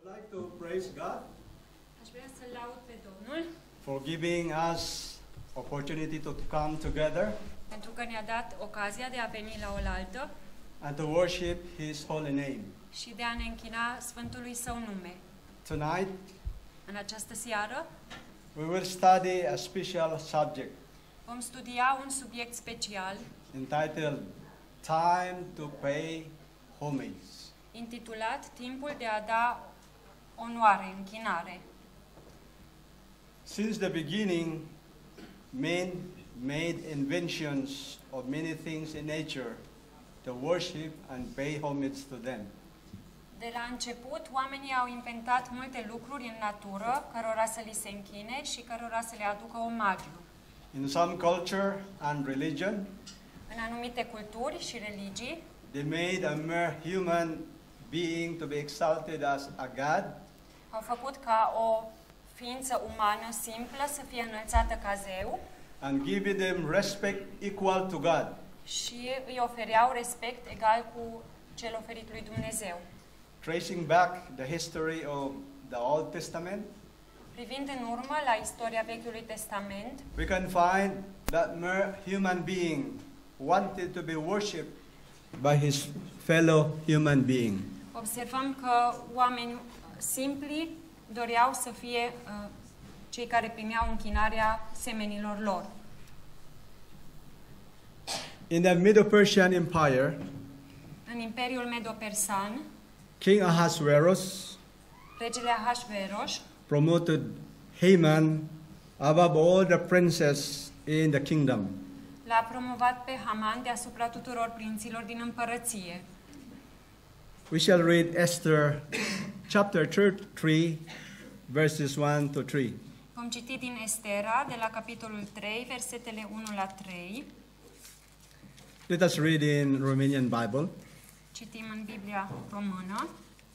would like to praise God Aș vrea să laud pe Domnul for giving us opportunity to come together pentru că ne-a dat ocazia de a veni la oaltă and to worship His holy name. și de a ne închina Sfântului Său nume. Tonight, În această seară we will study a special subject vom studia un subiect special entitled Time to Pay Homage. intitulat Timpul de a da onoare, închinare. Since the beginning, men made inventions of many things in nature to worship and pay homage to them. De la început, oamenii au inventat multe lucruri în natură, cărora să li se închine și cărora să le aducă omagiu. In some culture and religion, În anumite culturi și religii, they made a mere human being to be exalted as a god, au făcut ca o ființă umană simplă să fie înălțată ca zeu and giving them respect equal to God. și îi ofereau respect egal cu cel oferit lui Dumnezeu. Tracing back the history of the Old Testament, Privind în urmă la istoria Vechiului Testament, we can find that mere human being wanted to be worshipped by his fellow human being. observăm că oameni simpli doreau să fie cei care primeau închinarea semenilor lor. In the Medo-Persian Empire, În Imperiul Medo-Persan, King Ahasuerus regele Ahasveros promoted Haman above all the princes in the kingdom. l-a promovat pe Haman deasupra tuturor prinților din împărăție. We shall read Esther chapter 3, verses 1 to 3. Vom citi din Estera, de la capitolul 3, versetele 1 la 3. Let us read in Romanian Bible. Citim în Biblia română.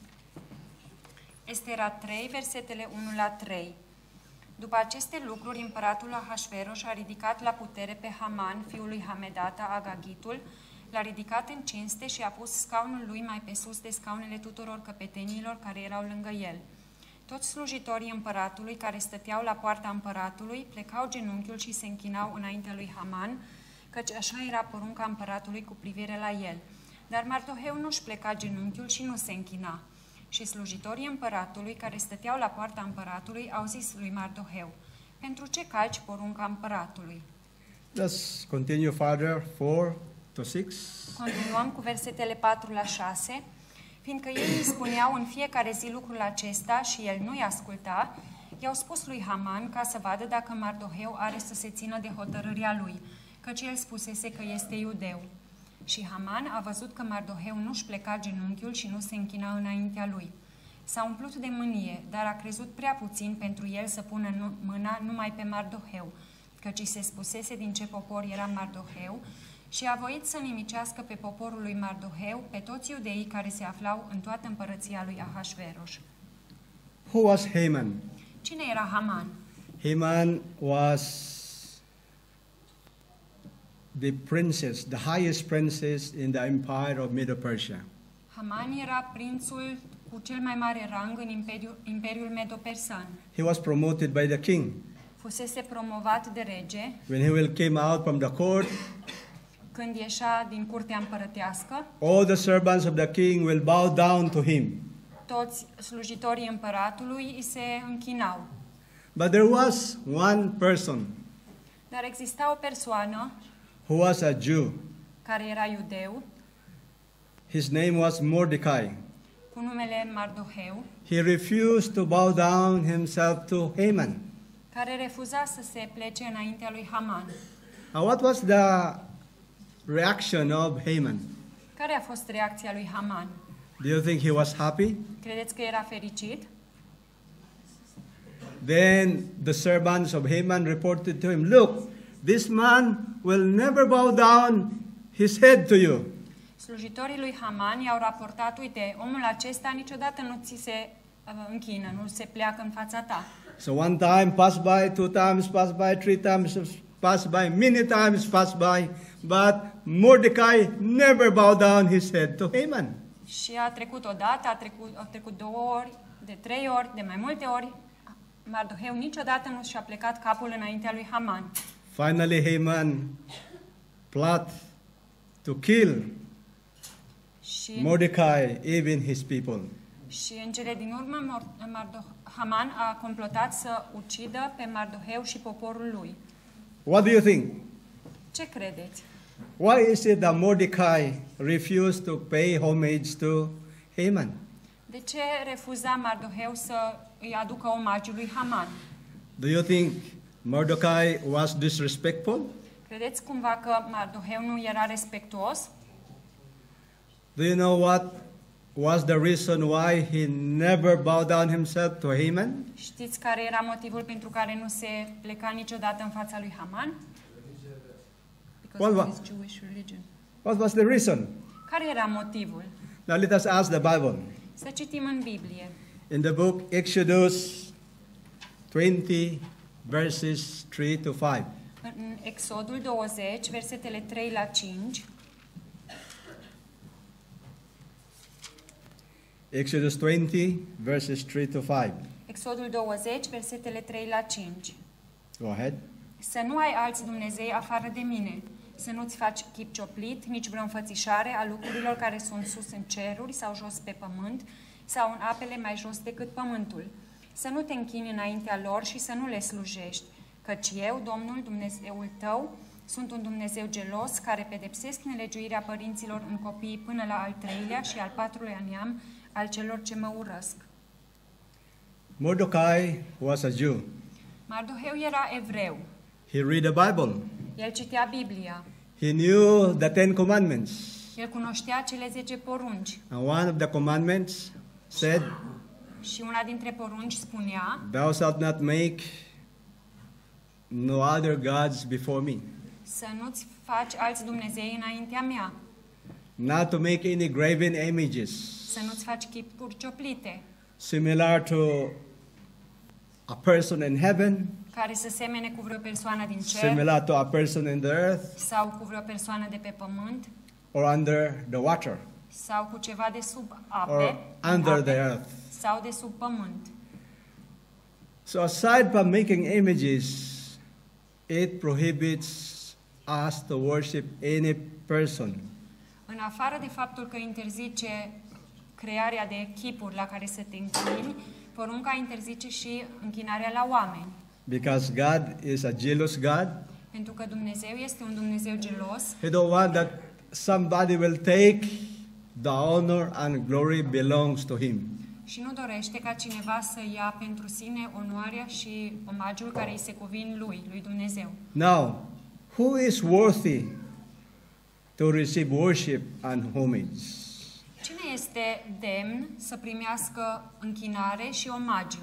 Estera 3, versetele 1 la 3. După aceste lucruri, împăratul Ahasveros a ridicat la putere pe Haman, fiul lui Hamedata, Agagitul, l-a ridicat în cinste și a pus scaunul lui mai pe sus de scaunele tuturor căpetenilor care erau lângă el. Toți slujitorii împăratului care stăteau la poarta împăratului plecau genunchiul și se închinau înaintea lui Haman, căci așa era porunca împăratului cu privire la el. Dar Mardoheu nu-și pleca genunchiul și nu se închina. Și slujitorii împăratului care stăteau la poarta împăratului au zis lui Mardoheu: pentru ce calci porunca împăratului? Let's continue further, 4 to 6. Continuăm cu versetele 4 la 6. Fiindcă ei îi spuneau în fiecare zi lucrul acesta și el nu-i asculta, i-au spus lui Haman ca să vadă dacă Mardoheu are să se țină de hotărârea lui, căci el spusese că este iudeu. Și Haman a văzut că Mardoheu nu-și pleca genunchiul și nu se închina înaintea lui. S-a umplut de mânie, dar a crezut prea puțin pentru el să pună mâna numai pe Mardoheu, căci se spusese din ce popor era Mardoheu, și a voit să nimicească pe poporul lui Mardoheu pe toți iudeii care se aflau în toată împărăția lui Ahasveros. Who was Haman? Cine era Haman? Haman was the princess, the highest princess in the empire of Medo-Persia. Haman era prințul cu cel mai mare rang în Imperiul Medo-Persan. He was promoted by the king. Fusese promovat de rege. When he will came out from the court, Când ieșea din curtea împărătească, all the servants of the king will bow down to him. toți slujitorii împăratului îi se închinau. But there was one person Dar exista o persoană who was a Jew. care era iudeu, His name was Mordecai. cu numele Mardoheu, He refused to bow down himself to Haman. care refuza să se plece înaintea lui Haman. What was the reaction of Haman? Care a fost reacția lui Haman? Do you think he was happy? Credeți că era fericit? Then the servants of Haman reported to him, "Look, this man will never bow down his head to you." Slujitorii lui Haman i-au raportat: uite, omul acesta niciodată nu ți se închină, nu se pleacă în fața ta. So one time passed by, 2 times passed by, 3 times passed by, many times passed by, but Mordecai never bowed down his head to Haman. Și a trecut odată, a trecut 2 ori, De 3 ori, de mai multe ori, Mardoheu niciodată nu și-a plecat capul înaintea lui Haman. Finally, Haman plot to kill Și, Mordecai, even his people. și în cele din urmă, Haman a complotat să ucidă pe Mardoheu și poporul lui. What do you think? Ce credeți? Why is it that Mordecai refused to pay homage to Haman? De ce refuza Mardoheu să îi aducă omagiul lui Haman? Do you think Mordecai was disrespectful? Credeți cumva că Mardoheu nu era respectuos? Do you know what was the reason why he never bowed down himself to Haman? Știți care era motivul pentru care nu se pleca niciodată în fața lui Haman? Because What of wa- his Jewish religion. What was the reason? Care era motivul? Now let us ask the Bible. Să citim în Biblie. In the book Exodus 20, verses 3 to 5. În Exodul 20, versetele 3 la 5. Exodus 20, verses 3 to 5. Exodul 20, versetele 3 la 5. Go ahead. Să nu ai alți Dumnezei afară de mine, să nu-ți faci chip cioplit, nici vreo înfățișare a lucrurilor care sunt sus în ceruri sau jos pe pământ, sau în apele mai jos decât pământul. Să nu te închini înaintea lor și să nu le slujești, căci eu, Domnul Dumnezeul tău, sunt un Dumnezeu gelos care pedepsesc nelegiuirea părinților în copiii până la al 3-lea și al 4-lea neam al celor ce mă urăsc. Mordecai was a Jew. Mardoheu era evreu. He read the Bible. El citea Biblia. He knew the 10 commandments. El cunoștea cele 10 porunci. And one of the commandments said, Și una dintre porunci spunea, "Thou shalt not make no other gods before me." să nu-ți faci alți Dumnezei înaintea mea, Not to make any graven images să nu-ți faci chipuri cioplite, similar to a person in heaven, care să semene cu vreo persoană din cer similar to a person in the earth, sau cu vreo persoană de pe pământ or under the water, sau cu ceva de sub ape, or din under ape, the earth. sau de sub pământ. So aside from making images, it prohibits us to worship any person. În afară de faptul că interzice crearea de chipuri la care să te închini, porunca interzice și închinarea la oameni. Because God is a jealous God. Pentru că Dumnezeu este un Dumnezeu gelos. He don't want that somebody will take the honor and glory belongs to him. Și nu dorește ca cineva să ia pentru sine onoarea și omagiul care îi se cuvin lui Dumnezeu. Now, who is worthy to receive worship and homage? Cine este demn să primească închinare și omagiu?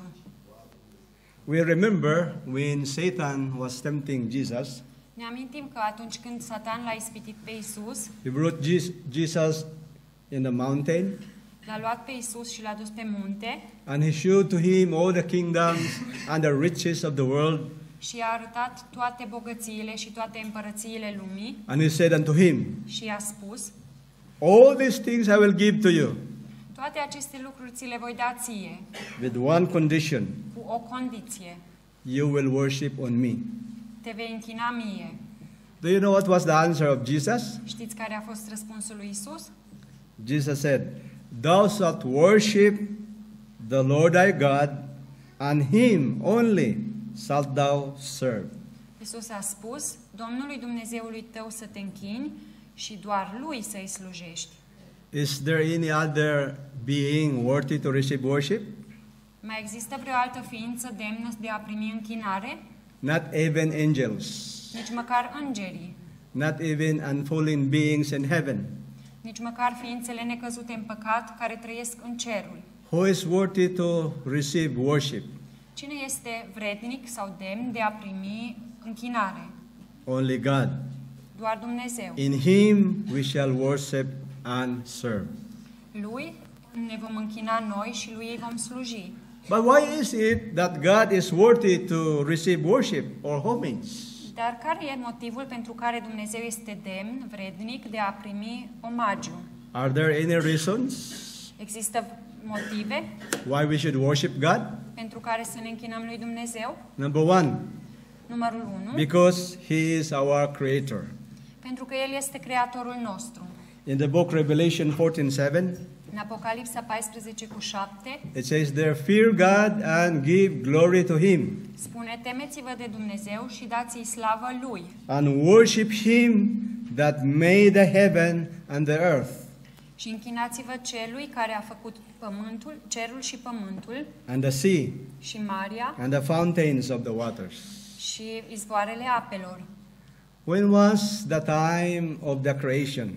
We remember when Satan was tempting Jesus, Ne amintim că atunci când Satan l-a ispitit pe Isus, he brought Jesus in the mountain l-a luat pe Isus și l-a dus pe munte and he showed to him all the kingdoms and the riches of the world. și i-a arătat toate bogățiile și toate împărățiile lumii And he said unto him, și i-a spus, all these things I will give to you toate aceste lucruri ți le voi da ție, with one condition. cu o condiție, You will worship on me. te vei închina mie. Do you know what was the answer of Jesus? Știți care a fost răspunsul lui Isus? Jesus said, thou shalt worship the Lord thy God, and him only shalt thou serve. Isus a spus, Domnului Dumnezeului tău să te închini și doar lui să-i slujești. Is there any other being worthy to receive worship? Mai există vreo altă ființă demnă de a primi închinare? Not even angels, Nici măcar îngerii, not even unfallen beings in heaven. nici măcar ființele necăzute în păcat care trăiesc în cerul. Who is worthy to receive worship? Cine este vrednic sau demn de a primi închinare? Only God. Doar Dumnezeu. In him we shall worship and serve. Lui ne vom închina noi și lui îi vom sluji. But why is it that God is worthy to receive worship or homage? Dar care e motivul pentru care Dumnezeu este demn, vrednic de a primi omagiu? Are there any reasons? Există motive why we should worship God. pentru care să ne închinăm lui Dumnezeu. Number one, Numărul 1, because He is our Creator. pentru că El este Creatorul nostru. In the book Revelation 14:7, În Apocalipsa 14:7 it says there, fear God and give glory to Him, spune: temeți-vă de Dumnezeu și dați-i slavă Lui and worship Him that made the heaven and the earth, și închinați-vă Celui care a făcut pământul, cerul și pământul and the sea, și marea and the fountains of the waters. și izvoarele apelor. When was the time of the creation?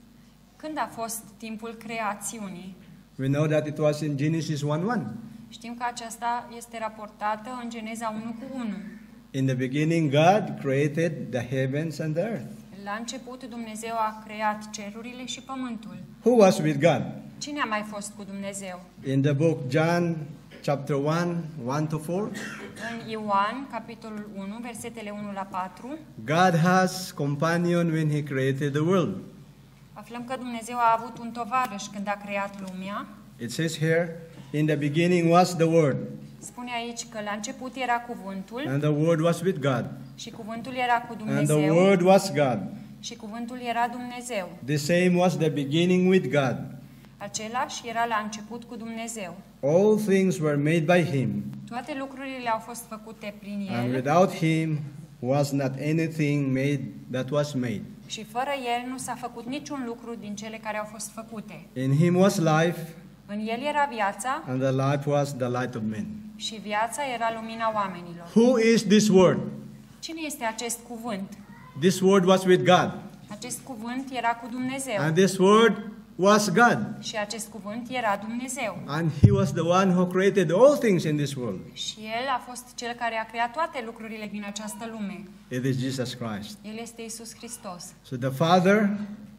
Când a fost timpul creațiunii? We know that it was in Genesis 1:1. Știm că aceasta este raportată în Geneza 1:1. In the beginning, God created the heavens and the earth. La început Dumnezeu a creat cerurile și pământul. Who was with God? Cine a mai fost cu Dumnezeu? In the book John chapter 1, 1-4, În Ioan, capitolul 1, versetele 1-4, God has companion when He created the world. aflăm că Dumnezeu a avut un tovarăș când a creat lumea. It says here, in the beginning was the Word, Spune aici că la început era cuvântul and the Word was with God, și cuvântul era cu and the Dumnezeu Word was God. și cuvântul era Dumnezeu. The same was the beginning with God. Același era la început cu Dumnezeu. All things were made by Him, Toate lucrurile au fost făcute prin and El without Him was not anything made that was made. și fără El nu s-a făcut niciun lucru din cele care au fost făcute. In Him was life, În El era viața and the life was the light of men. și viața era lumina oamenilor. Who is this Word? Cine este acest cuvânt? This Word was with God, Acest cuvânt era cu Dumnezeu and this Word was God, și acest cuvânt era Dumnezeu. and He was the one who created all things in this world. Și El a fost Cel care a creat toate lucrurile din această lume. It is Jesus Christ. El este Isus Hristos. So the Father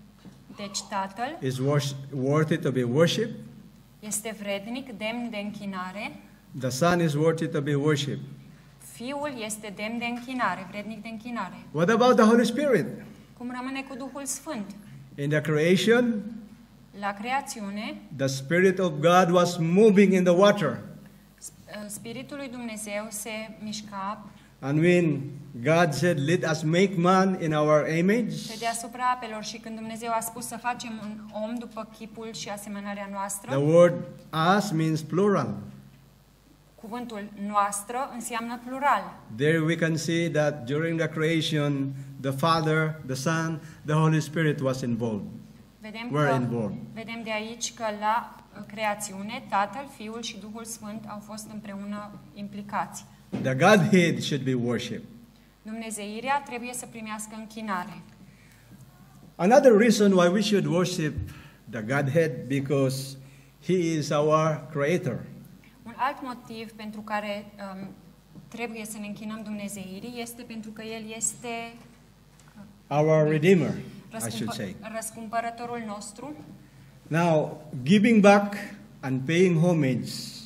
Deci Tatăl is worthy to be worshipped. este vrednic, demn de închinare. The Son is worthy to be worshipped. Fiul este demn de închinare, vrednic de închinare. What about the Holy Spirit? Cum rămâne cu Duhul Sfânt? In the creation, La creațiune, the Spirit of God was moving in the water. Spiritul lui Dumnezeu se mișca And when God said, let us make man in our image, pe deasupra apelor și când Dumnezeu a spus să facem un om după chipul și asemănarea the noastră, word us means plural. cuvântul noastră înseamnă plural. There we can see that during the creation, the Father, the Son, the Holy Spirit was involved. Vedem de aici că la creațiune Tatăl, Fiul și Duhul Sfânt au fost împreună implicați. The Godhead should be worshipped. Dumnezeirea trebuie să primească închinare. Another reason why we should worship the Godhead, because He is our Creator. Un alt motiv pentru care trebuie să ne închinăm Dumnezeirii este pentru că El este Our Redeemer, I should say. răscumpărătorul nostru. Now, giving back and paying homage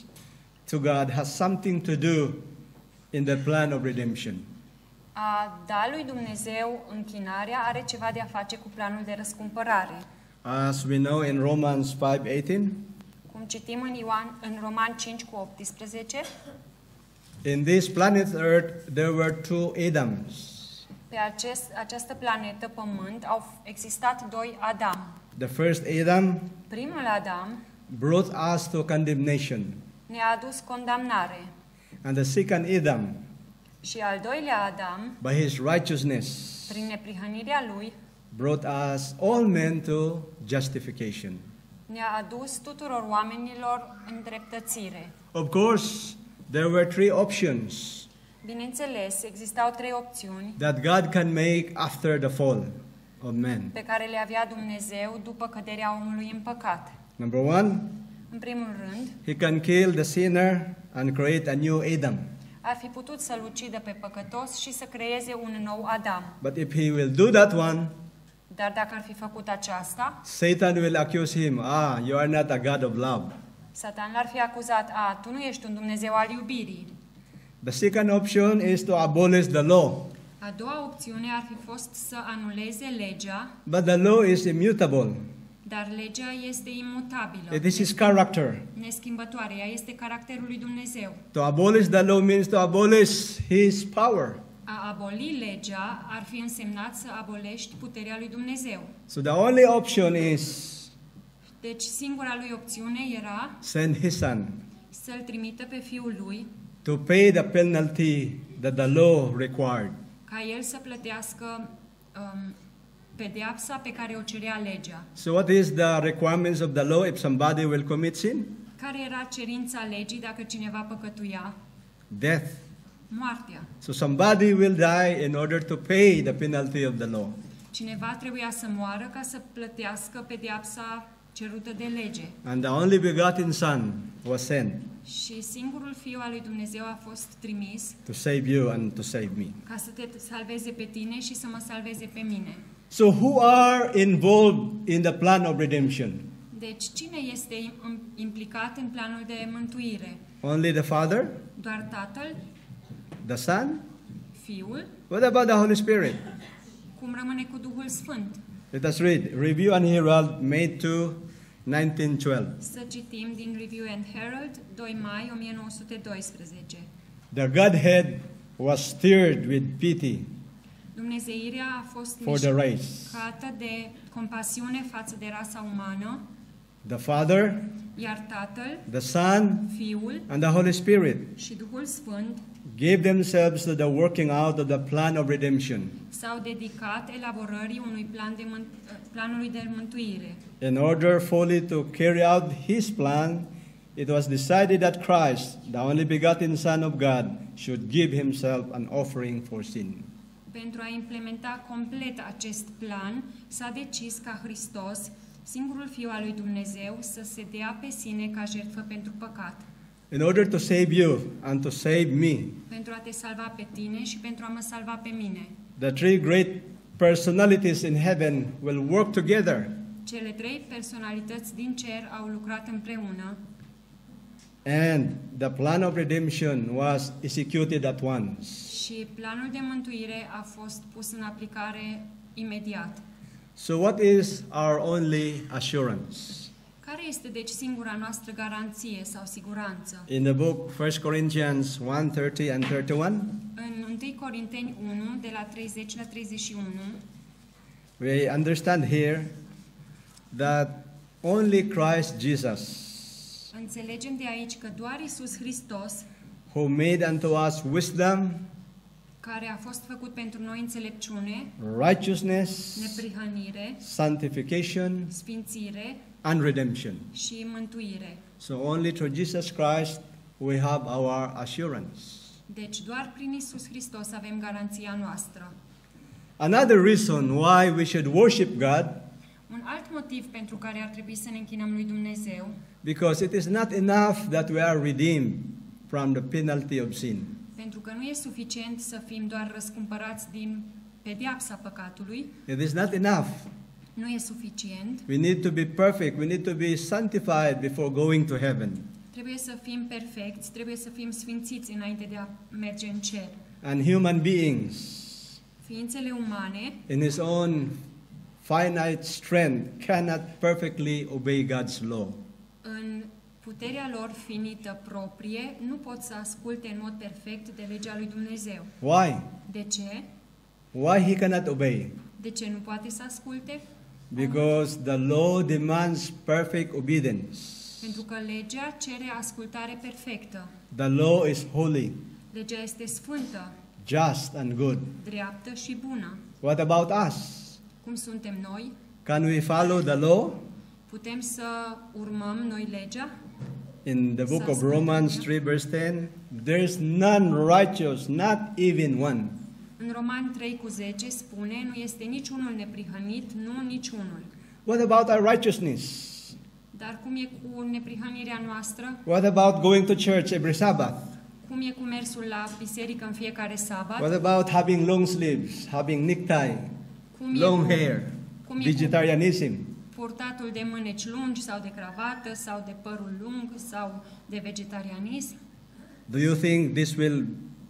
to God has something to do in the plan of redemption. A da lui Dumnezeu închinarea are ceva de a face cu planul de răscumpărare. As we know in Romans 5:18, Cum citim în Roman 5:18, in this planet Earth there were two Adams. pe această planetă Pământ au existat doi Adam. The first Adam Primul Adam brought us to condemnation, ne-a adus condamnare and the second Adam, și al doilea Adam, by his righteousness, prin neprihănirea lui, brought us all men to justification. ne-a adus tuturor oamenilor îndreptățire. Of course, there were three options Bineînțeles, existau trei opțiuni that God can make after the fall of man. pe care le avea Dumnezeu după căderea omului în păcat. Number one, În primul rând, He can kill the sinner and create a new Adam. ar fi putut să-l ucidă pe păcătos și să creeze un nou Adam. But if He will do that one, Dar dacă ar fi făcut aceasta, Satan will accuse him, you are not a God of love. Satan l-ar fi acuzat, tu nu ești un Dumnezeu al iubirii. The second option is to abolish the law. A doua opțiune ar fi fost să anuleze legea, But the law is immutable. Dar legea este imutabilă. It is His character. Neschimbătoare. Ea este caracterul lui Dumnezeu. To abolish the law means to abolish His power. A aboli legea ar fi însemnat să abolești puterea lui Dumnezeu. So the only option is Deci singura lui opțiune era send His Son să-l trimită pe Fiul lui to pay the penalty that the law required. ca el să plătească pedeapsa pe care o cerea legea. So what is the requirements of the law if somebody will commit sin? Care era cerința legii dacă cineva păcătuia? Death. Moartea. So somebody will die in order to pay the penalty of the law. Cineva trebuia să moară ca să plătească pedeapsa cerută de lege. And the only begotten Son was sent Și singurul Fiu al lui Dumnezeu a fost trimis to save you and to save me. ca să te salveze pe tine și să mă salveze pe mine. So who are involved in the plan of redemption? Deci cine este implicat în planul de mântuire? Only the Father? Doar Tatăl? The Son? Fiul? What about the Holy Spirit? Cum rămâne cu Duhul Sfânt? Let us read Review and Herald, May 2, 1912. Să citim din Review and Herald, 2 mai 1912. The Godhead was stirred with pity Dumnezeirea a fost for the race. mișcată de compasiune față de rasa umană, The Father, iar Tatăl, the Son, Fiul and the Holy Spirit și Duhul Sfânt gave themselves to the working out of the plan of redemption. s-au dedicat elaborării unui planului de mântuire. In order fully to carry out His plan, it was decided that Christ, the only begotten Son of God, should give Himself an offering for sin. Pentru a implementa complet acest plan, s-a decis ca Hristos, singurul Fiu al lui Dumnezeu, să se dea pe sine ca jertfă pentru păcat. In order to save you and to save me, Pentru a te salva pe tine și pentru a mă salva pe mine. the three great personalities in heaven will work together. Cele trei personalități din cer au lucrat împreună And the plan of redemption was executed at once. și planul de mântuire a fost pus în aplicare imediat. So what is our only assurance? Care este deci singura noastră garanție sau siguranță? In the book 1 Corinthians 1:30 and 31, În 1 Corinteni 1, de la 30 la 31, we understand here that only Christ Jesus, înțelegem de aici că doar Iisus Hristos, who made unto us wisdom, care a fost făcut pentru noi înțelepciune, righteousness, neprihănire, sanctification, sfințire and redemption. și mântuire. So only through Jesus Christ we have our assurance. Deci doar prin Iisus Hristos avem garanția noastră. Another reason why we should worship God, Un alt motiv pentru care ar trebui să ne închinăm lui Dumnezeu, because it is not enough that we are redeemed from the penalty of sin. pentru că nu e suficient să fim doar răscumpărați din pedeapsa păcatului, It is not enough. nu e suficient, We need to be perfect. We need to be sanctified before going to heaven. trebuie să fim perfecți, trebuie să fim sfințiți înainte de a merge în cer. And human beings, Ființele umane, in his own finite strength, cannot perfectly obey God's law. în puterea lor finită proprie, nu pot să asculte în mod perfect de legea lui Dumnezeu. Why? De ce? Why he cannot obey? De ce nu poate să asculte? Because the law demands perfect obedience. Pentru că legea cere ascultare perfectă. The law is holy, Legea este sfântă, just, and good. dreaptă și bună. What about us? Cum suntem noi? Can we follow the law? Putem să urmăm noi legea? In the book of Romans 3 verse 10, there is none righteous, not even one. În Romani 3:10 spune, nu este niciunul neprihănit, nu niciunul. What about our righteousness? Dar cum e cu neprihănirea noastră? What about going to church every Sabbath? Cum e cu mersul la biserică în fiecare sabat? What about having long sleeves, having necktie, Cum e long cu- hair, cum e cu vegetarianism? purtatul de mâneci lungi sau de cravată sau de părul lung sau de vegetarianism? Do you think this will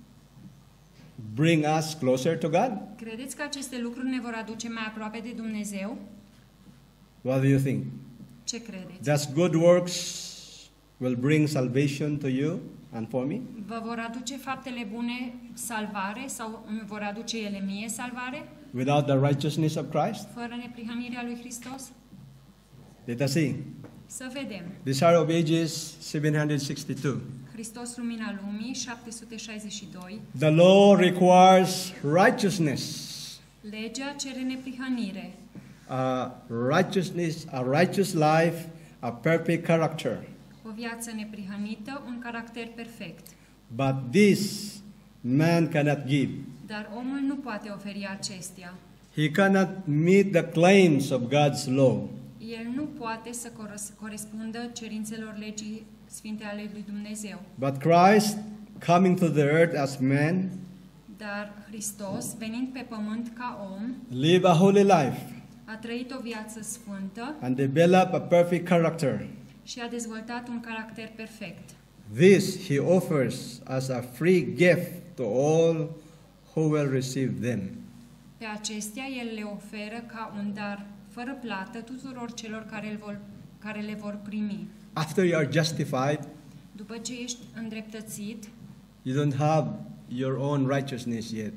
bring us closer to God? Credeți că aceste lucruri ne vor aduce mai aproape de Dumnezeu? What do you think? Ce credeți? Does good works will bring salvation to you and for me? Vă vor aduce faptele bune salvare sau îmi vor aduce ele mie salvare? Without the righteousness of Christ? Fără neprihănirea lui Hristos? Let us see. Să vedem. Desire of Ages 762. Hristos Lumina Lumii 762. The law requires righteousness. Legea cere neprihănire. Righteousness, a righteous life, a perfect character. O viață neprihănită, un caracter perfect. But this man cannot give. Dar omul nu poate oferi acestea. He cannot meet the claims of God's law. El nu poate să corespundă cerințelor legii sfinte ale lui Dumnezeu. But Christ, coming to the earth as man, Dar Hristos, venind pe pământ ca om, live a holy life a trăit o viață sfântă and develop a perfect character. și a dezvoltat un caracter perfect. This he offers as a free gift to all who will receive them. Pe acestea el le oferă ca un dar fără plată tuturor celor care le vor primi. After you are justified, După ce ești îndreptățit, you don't have your own righteousness yet.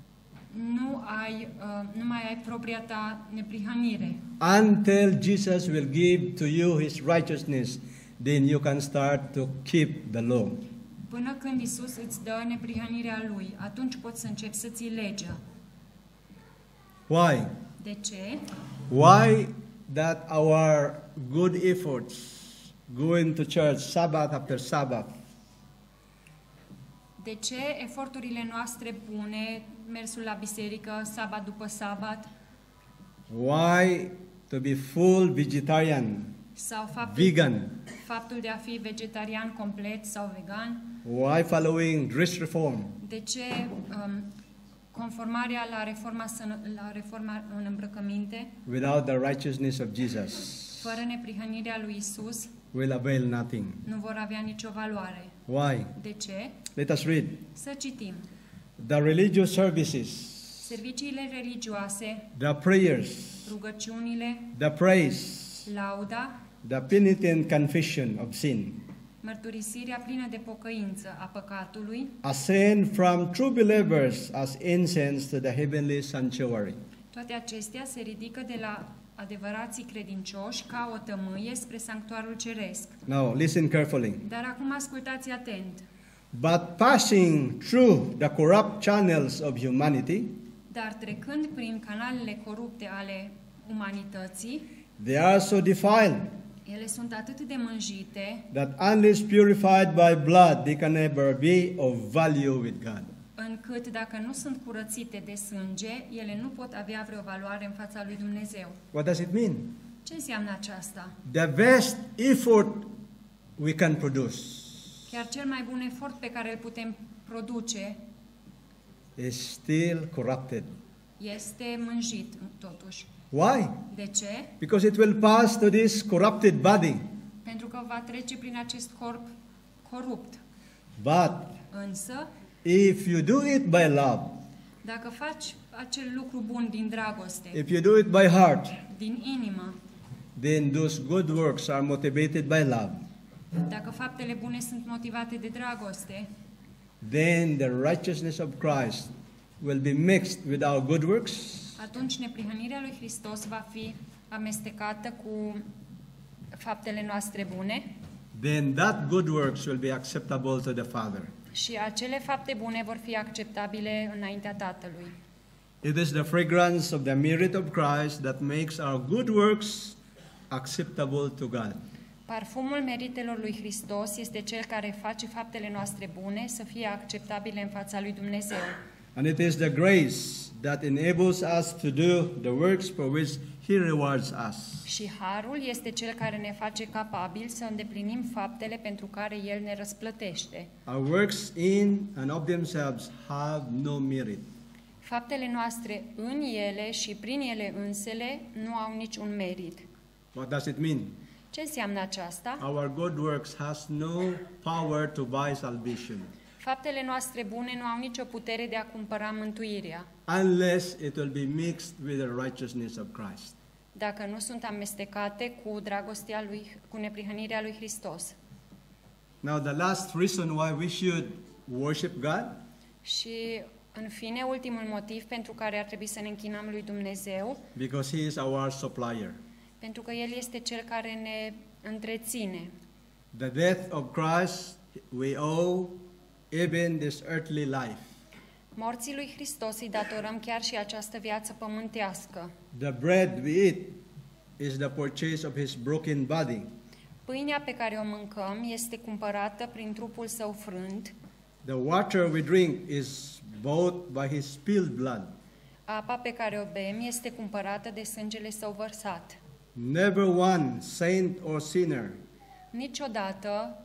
nu mai ai propria ta neprihănire. Until Jesus will give to you his righteousness, then you can start to keep the law. Până când Isus îți dă neprihănirea lui, atunci poți să începi să ții legea. Why? De ce? Why that our good efforts, going to church Sabbath after Sabbath, De ce eforturile noastre bune, mersul la biserică, sabat după sabat, why to be full vegetarian, sau vegan, faptul de a fi vegetarian complet sau vegan, why following dress reform, de ce conformarea la reforma în îmbrăcăminte, without the righteousness of Jesus, fără neprihănirea lui Isus, will avail nothing. nu vor avea nicio valoare. Why? De ce? Let us read. Să citim. The religious services, Serviciile religioase, the prayers, rugăciunile, the praise, lauda, the penitent confession of sin, mărturisirea plină de pocăință a păcatului, ascend from true believers as incense to the heavenly sanctuary. toate acestea se ridică de la adevărații credincioși ca o tămâie spre sanctuarul ceresc. Now, listen carefully. Dar acum ascultați atent. But passing through the corrupt channels of humanity, Dar trecând prin canalele corupte ale umanității, they are so defiled ele sunt atât de mânjite, that unless purified by blood, they can never be of value with God. încât dacă nu sunt curățite de sânge, ele nu pot avea vreo valoare în fața lui Dumnezeu. What does it mean? Ce înseamnă aceasta? The best effort we can produce Chiar cel mai bun efort pe care îl putem produce is still corrupted. este mânjit, totuși. Why? De ce? Because it will pass to this corrupted body. Pentru că va trece prin acest corp corupt. But Însă, if you do it by love, dacă faci acel lucru bun din dragoste, if you do it by heart, din inimă, then those good works are motivated by love. dacă faptele bune sunt motivate de dragoste, Then the righteousness of Christ will be mixed with our good works, atunci neprihănirea lui Hristos va fi amestecată cu faptele noastre bune then that good works will be acceptable to the Father. și acele fapte bune vor fi acceptabile înaintea Tatălui. It is the fragrance of the merit of Christ that makes our good works acceptable to God. Parfumul meritelor lui Hristos este cel care face faptele noastre bune să fie acceptabile în fața lui Dumnezeu. And it is the grace that enables us to do the works for which He rewards us. Și harul este cel care ne face capabili să îndeplinim faptele pentru care El ne răsplătește. Our works in and of themselves have no merit. Faptele noastre în ele și prin ele însele nu au niciun merit. What does it mean? Ce înseamnă aceasta? Our good works has no power to buy salvation Faptele noastre bune nu au nicio putere de a cumpăra mântuirea, unless it will be mixed with the righteousness of Christ. dacă nu sunt amestecate cu dragostea lui, cu neprihănirea lui Hristos. Now the last reason why we should worship God, Și în fine, ultimul motiv pentru care ar trebui să ne închinăm lui Dumnezeu, because He is our supplier. pentru că El este Cel care ne întreține. The death of Christ we owe even this earthly life. Morții lui Hristos îi datorăm chiar și această viață pământească. The bread we eat is the purchase of His broken body. Pâinea pe care o mâncăm este cumpărată prin trupul său frânt. The water we drink is bought by His spilled blood. Apa pe care o bem este cumpărată de sângele său vărsat. Never one saint or sinner Niciodată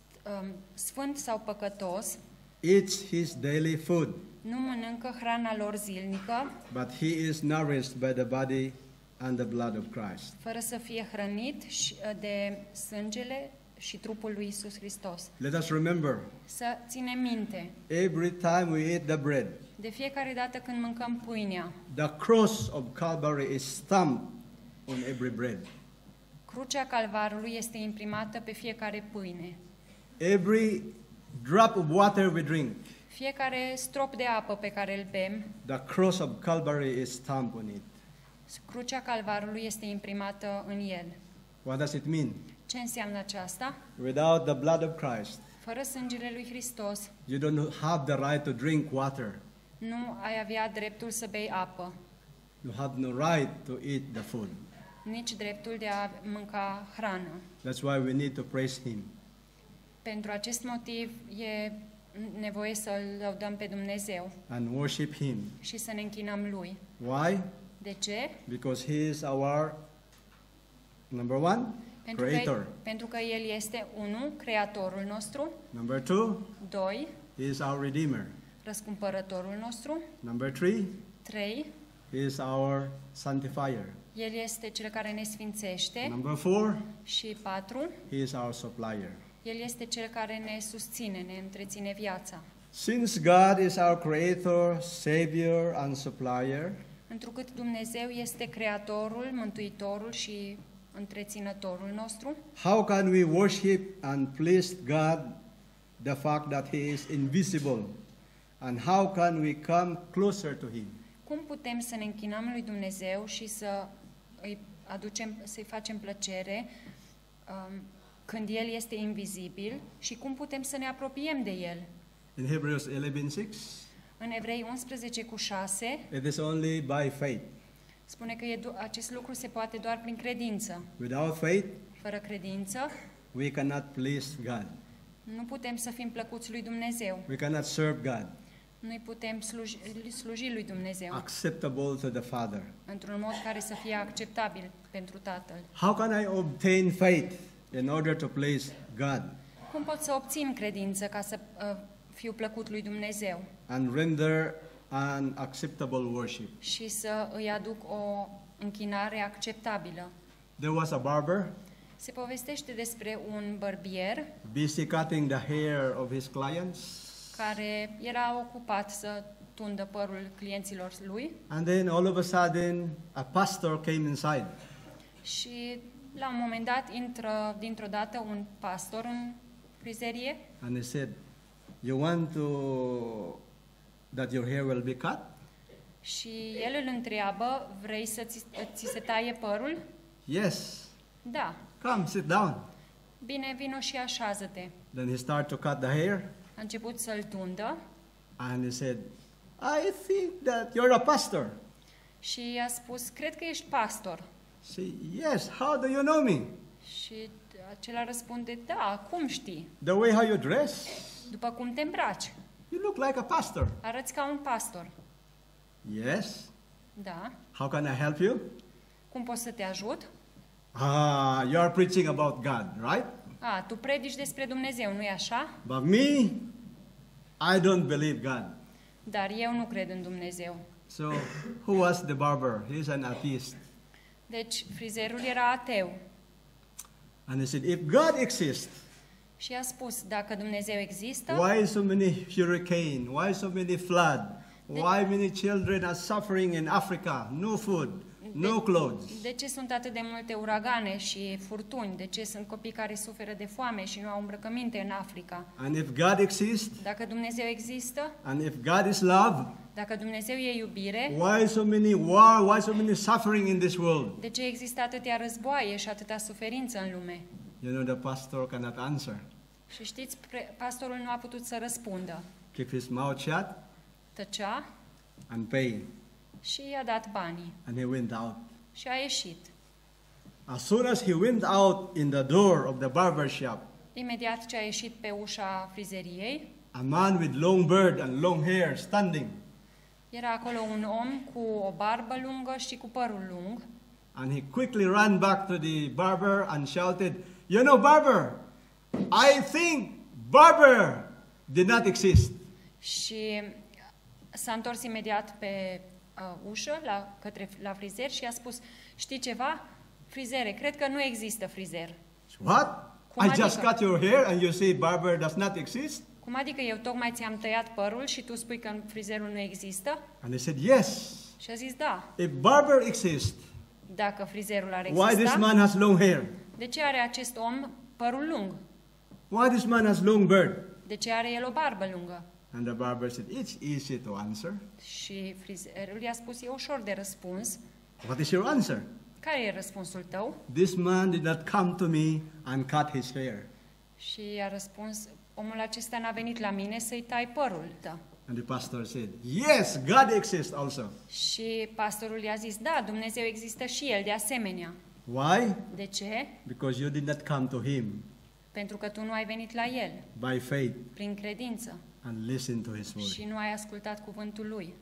sfânt sau păcătos eats his daily food, nu mănâncă hrana lor zilnică, but he is nourished by the body and the blood of Christ. fără să fie hrănit de sângele și trupul lui Isus Hristos. Let us remember, Să ținem minte, every time we eat the bread, de fiecare dată când mâncăm pâinea, the cross of Calvary is stamped on every bread. crucea Calvarului este imprimată pe fiecare pâine. Every drop of water we drink, Fiecare strop de apă pe care îl bem, the cross of Calvary is stamped on it. crucea Calvarului este imprimată în el. What does it mean? Ce înseamnă aceasta? Without the blood of Christ, Fără sângele lui Hristos, you don't have the right to drink water. nu ai avea dreptul să bei apă, You have no right to eat the food. nici dreptul de a mânca hrană. That's why we need to praise Him. Pentru acest motiv e nevoie să-L lăudăm pe Dumnezeu And worship Him. și să ne închinăm Lui. Why? De ce? Because He is our number one, Creator. Pentru că El este, 1, Creatorul nostru, Number two, 2, He is our Redeemer. Răscumpărătorul nostru, Number three, 3, He is our Sanctifier. El este Cel care ne sfințește Number four, și 4, He is our supplier. El este Cel care ne susține, ne întreține viața. Since God is our Creator, Savior, and supplier, Întrucât Dumnezeu este Creatorul, Mântuitorul și întreținătorul nostru, how can we worship and please God the fact that He is invisible? And how can we come closer to Him? cum putem să ne închinăm lui Dumnezeu și să-i facem plăcere când El este invizibil și cum putem să ne apropiem de El? In Hebrews 11:6, În Evrei 11:6 it is only by faith. spune că acest lucru se poate doar prin credință. Without faith, Fără credință, we cannot please God. nu putem să fim plăcuți lui Dumnezeu. We cannot serve God, Nu putem sluji lui Dumnezeu acceptable to the Father. într-un mod care să fie acceptabil pentru Tatăl. How can I obtain faith in order to please God Cum pot să obțin credință ca să fiu plăcut lui Dumnezeu and render an acceptable worship? și să îi aduc o închinare acceptabilă? There was a barber Se povestește despre un bărbier busy cutting the hair of his clients, care era ocupat să tundă părul clienților lui and then all of a sudden a pastor came inside. și la un moment dat intră dintr-o dată un pastor în frizerie And he said, "You want that your hair will be cut?" și el îl întreabă, vrei să ți se taie părul? Yes. Da. Come, sit down. Bine, vino și așează-te. Then he started to cut the hair, A început să-l tundă and he said, "I think that you're a pastor." și i-a spus, cred că ești pastor. Say, "Yes, how do you know me?" Și acela răspunde, da, cum știi? "The way how you dress, După cum te îmbraci. you look like a pastor." Arăți ca un pastor. "Yes. Da. How can I help you?" Cum pot să te ajut? "Ah, you are preaching about God, right? A, tu predici despre Dumnezeu, nu-i așa? But me, I don't believe God." Dar eu nu cred în Dumnezeu. So, who was the barber? He's an atheist. Deci, frizerul era ateu. And he said, "If God exists, Și a spus, dacă Dumnezeu există, why so many hurricane? Why so many flood? Why many children are suffering in Africa? No food. no clothes. De ce sunt atât de multe uragane și furtuni? De ce sunt copii care suferă de foame și nu au îmbrăcăminte în Africa? And if God exists, Dacă Dumnezeu există, and if God is love, dacă Dumnezeu e iubire, why so many war, why so many suffering in this world? de ce există atâtea războaie și atâta suferință în lume? You know, the pastor cannot answer. Și știți, pastorul nu a putut să răspundă. Keep his mouth shut Tăcea and pay. și i-a dat banii And he went out. și a ieșit. As soon as he went out in the door of the barber shop, Imediat ce a ieșit pe ușa frizeriei, a man with long beard and long hair standing. era acolo un om cu o barbă lungă și cu părul lung. And he quickly ran back to the barber and shouted, "You know, barber, I think barber did not exist." Și s-a întors imediat pe ușă la frizer și a spus: știi ceva? Frizere, cred că nu există frizer. What? Cum I just adică? cut your hair and you say barber does not exist? Cum adică eu tocmai ți-am tăiat părul și tu spui că frizerul nu există? And he said, yes. Și a zis da. If barber exists, Dacă frizerul ar why this exista, man has long hair? de ce are acest om părul lung? Why this man has long beard? De ce are el o barbă lungă? And the barber said, it's easy to answer. Și frizerul i-a spus: e ușor de răspuns. What is your answer? Care e răspunsul tău? This man did not come to me and cut his hair. Și i-a răspuns: omul acesta n-a venit la mine să-i tai părul. Da. And the pastor said, yes, God exists also. Și pastorul i-a zis: da, Dumnezeu există și El de asemenea. Why? De ce? Because you did not come to him Pentru că tu nu ai venit la El by faith prin credință and listen to his word. și nu ai ascultat cuvântul Lui.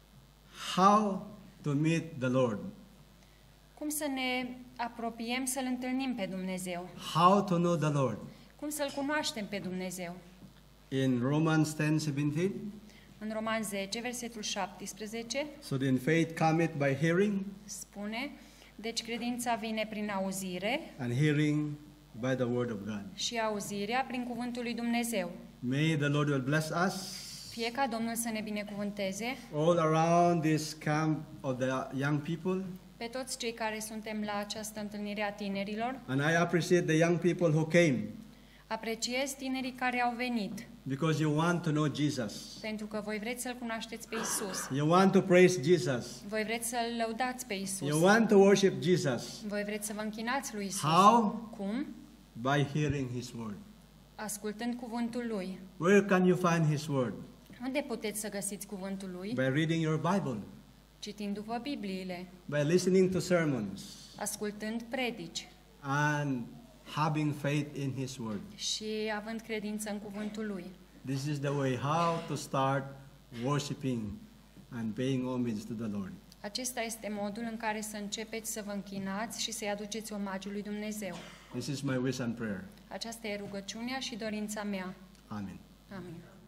How to meet the Lord? Cum să ne apropiem să-L întâlnim pe Dumnezeu? How to know the Lord? Cum să-L cunoaștem pe Dumnezeu? In Romans 10:17, În Roman 10, versetul 17, so then faith cometh by hearing, spune: deci credința vine prin auzire and hearing by the word of God. și auzirea prin cuvântul lui Dumnezeu. May the Lord will bless us Fie ca Domnul să ne binecuvânteze all around this camp of the young people. pe toți cei care suntem la această întâlnire a tinerilor. And I appreciate the young people who came Apreciez tinerii care au venit, because you want to know Jesus. pentru că voi vreți să-L cunoașteți pe Isus. You want to praise Jesus. Voi vreți să-L lăudați pe Isus. You want to worship Jesus. Voi vreți să vă închinați lui Isus. How? Cum? By hearing his word. Ascultând cuvântul Lui. Where can you find his word? Unde puteți să găsiți cuvântul Lui? By reading your Bible, Citindu-vă Bibliile, by listening to sermons, ascultând predici and having faith in his word. și având credință în cuvântul Lui. This is the way how to start worshiping and paying homage to the Lord. Acesta este modul în care să începeți să vă închinați și să-i aduceți omagiul lui Dumnezeu. This is my wish and prayer. Aceasta e rugăciunea și dorința mea. Amen. Amin.